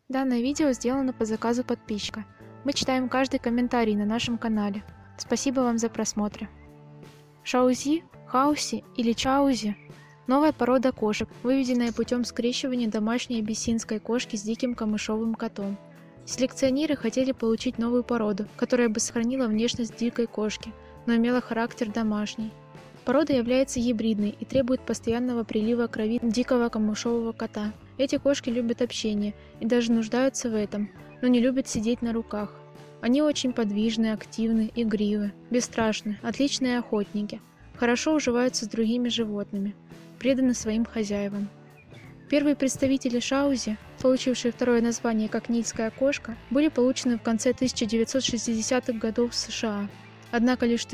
Данное видео сделано по заказу подписчика. Мы читаем каждый комментарий на нашем канале. Спасибо вам за просмотр. Шаузи, Хауси или Чаузи – новая порода кошек, выведенная путем скрещивания домашней абиссинской кошки с диким камышовым котом. Селекционеры хотели получить новую породу, которая бы сохранила внешность дикой кошки, но имела характер домашней. Порода является гибридной и требует постоянного прилива крови дикого камышового кота. Эти кошки любят общение и даже нуждаются в этом, но не любят сидеть на руках. Они очень подвижны, активны, игривы, бесстрашны, отличные охотники, хорошо уживаются с другими животными, преданы своим хозяевам. Первые представители шаузи, получившие второе название как нильская кошка, были получены в конце 1960-х годов в США. Однако лишь в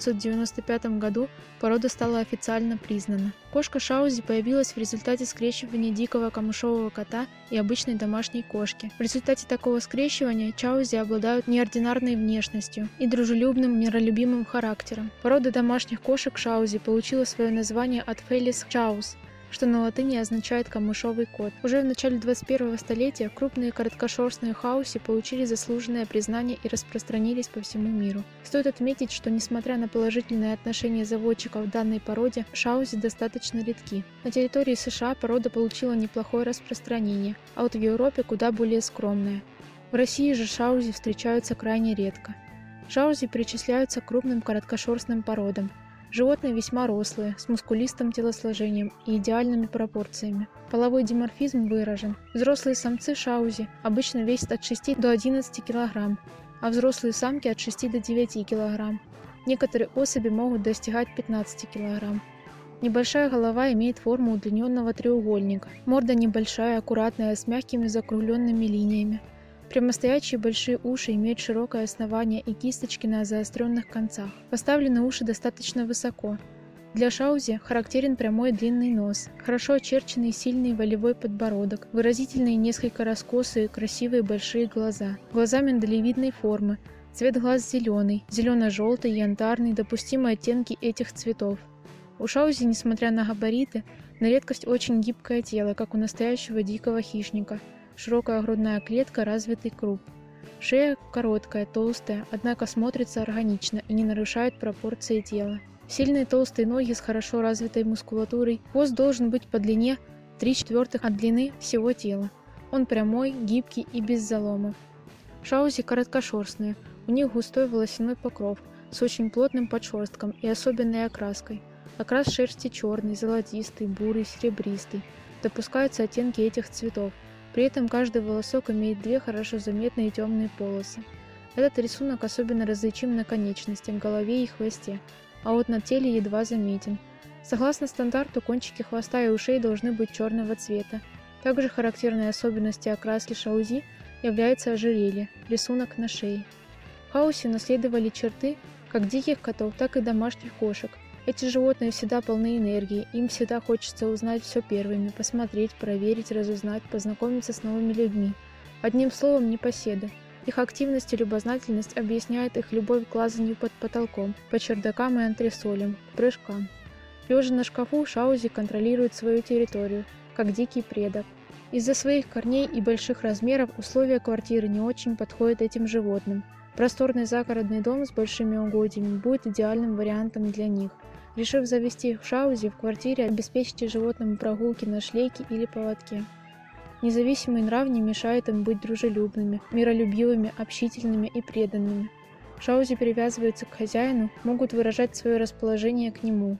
1995 году порода стала официально признана. Кошка шаузи появилась в результате скрещивания дикого камышового кота и обычной домашней кошки. В результате такого скрещивания чаузи обладают неординарной внешностью и дружелюбным, миролюбимым характером. Порода домашних кошек шаузи получила свое название от Felis chaus, что на латыни означает «камышовый кот». Уже в начале 21-го столетия крупные короткошерстные хауси получили заслуженное признание и распространились по всему миру. Стоит отметить, что несмотря на положительное отношение заводчиков к данной породе, шаузи достаточно редки. На территории США порода получила неплохое распространение, а вот в Европе куда более скромное. В России же шаузи встречаются крайне редко. Шаузи причисляются к крупным короткошерстным породам. Животные весьма рослые, с мускулистым телосложением и идеальными пропорциями. Половой диморфизм выражен. Взрослые самцы шаузи обычно весят от 6 до 11 кг, а взрослые самки от 6 до 9 кг. Некоторые особи могут достигать 15 кг. Небольшая голова имеет форму удлиненного треугольника. Морда небольшая, аккуратная, с мягкими закругленными линиями. Прямостоящие большие уши имеют широкое основание и кисточки на заостренных концах. Поставлены уши достаточно высоко. Для шаузи характерен прямой длинный нос, хорошо очерченный сильный волевой подбородок, выразительные несколько раскосые красивые большие глаза. Глаза миндалевидной формы, цвет глаз зеленый, зелено-желтый, янтарный, допустимые оттенки этих цветов. У шаузи, несмотря на габариты, на редкость очень гибкое тело, как у настоящего дикого хищника. Широкая грудная клетка, развитый круп. Шея короткая, толстая, однако смотрится органично и не нарушает пропорции тела. Сильные толстые ноги с хорошо развитой мускулатурой. Хвост должен быть по длине 3/4 от длины всего тела. Он прямой, гибкий и без заломов. Шаузи короткошерстные, у них густой волосяной покров с очень плотным подшерстком и особенной окраской. Окрас шерсти черный, золотистый, бурый, серебристый. Допускаются оттенки этих цветов. При этом каждый волосок имеет две хорошо заметные темные полосы. Этот рисунок особенно различим на конечностях, голове и хвосте, а вот на теле едва заметен. Согласно стандарту, кончики хвоста и ушей должны быть черного цвета. Также характерной особенностью окраски шаузи является ожерелье, рисунок на шее. Хауси наследовали черты как диких котов, так и домашних кошек. Эти животные всегда полны энергии, им всегда хочется узнать все первыми, посмотреть, проверить, разузнать, познакомиться с новыми людьми. Одним словом, непоседы. Их активность и любознательность объясняет их любовь к лазанию под потолком, по чердакам и антресолям, к прыжкам. Лежа на шкафу, шаузи контролирует свою территорию, как дикий предок. Из-за своих корней и больших размеров условия квартиры не очень подходят этим животным. Просторный загородный дом с большими угодьями будет идеальным вариантом для них. Решив завести шаузи в квартире, обеспечьте животному прогулки на шлейке или поводке. Независимый нрав не мешает им быть дружелюбными, миролюбивыми, общительными и преданными. Шаузи привязываются к хозяину, могут выражать свое расположение к нему.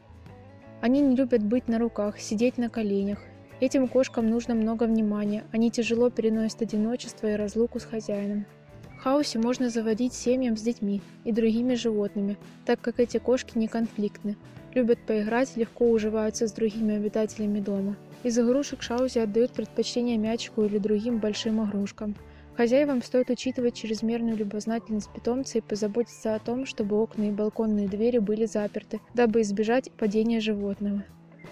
Они не любят быть на руках, сидеть на коленях. Этим кошкам нужно много внимания, они тяжело переносят одиночество и разлуку с хозяином. Хауси можно заводить семьям с детьми и другими животными, так как эти кошки не конфликтны, любят поиграть, легко уживаются с другими обитателями дома. Из игрушек шаузи отдают предпочтение мячику или другим большим игрушкам. Хозяевам стоит учитывать чрезмерную любознательность питомца и позаботиться о том, чтобы окна и балконные двери были заперты, дабы избежать падения животного.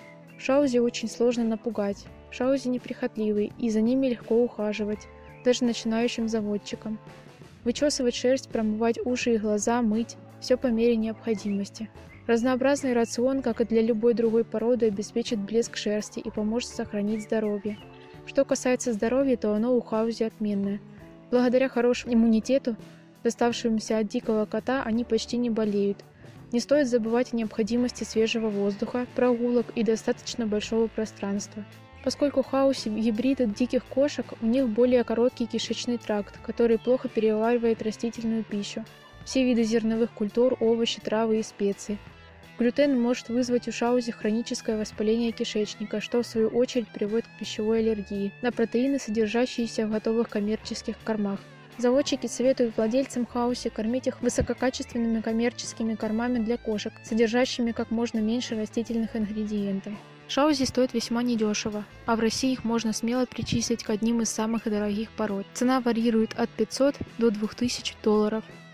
Шаузи очень сложно напугать. Шаузи неприхотливые, и за ними легко ухаживать, даже начинающим заводчикам. Вычесывать шерсть, промывать уши и глаза, мыть – все по мере необходимости. Разнообразный рацион, как и для любой другой породы, обеспечит блеск шерсти и поможет сохранить здоровье. Что касается здоровья, то оно у хаузи отменное. Благодаря хорошему иммунитету, доставшемуся от дикого кота, они почти не болеют. Не стоит забывать о необходимости свежего воздуха, прогулок и достаточно большого пространства. Поскольку хауси – гибриды диких кошек, у них более короткий кишечный тракт, который плохо переваривает растительную пищу, все виды зерновых культур, овощи, травы и специи. Глютен может вызвать у шаузи хроническое воспаление кишечника, что в свою очередь приводит к пищевой аллергии на протеины, содержащиеся в готовых коммерческих кормах. Заводчики советуют владельцам хауси кормить их высококачественными коммерческими кормами для кошек, содержащими как можно меньше растительных ингредиентов. Шаузи стоят весьма недешево, а в России их можно смело причислить к одним из самых дорогих пород. Цена варьирует от $500 до $2000.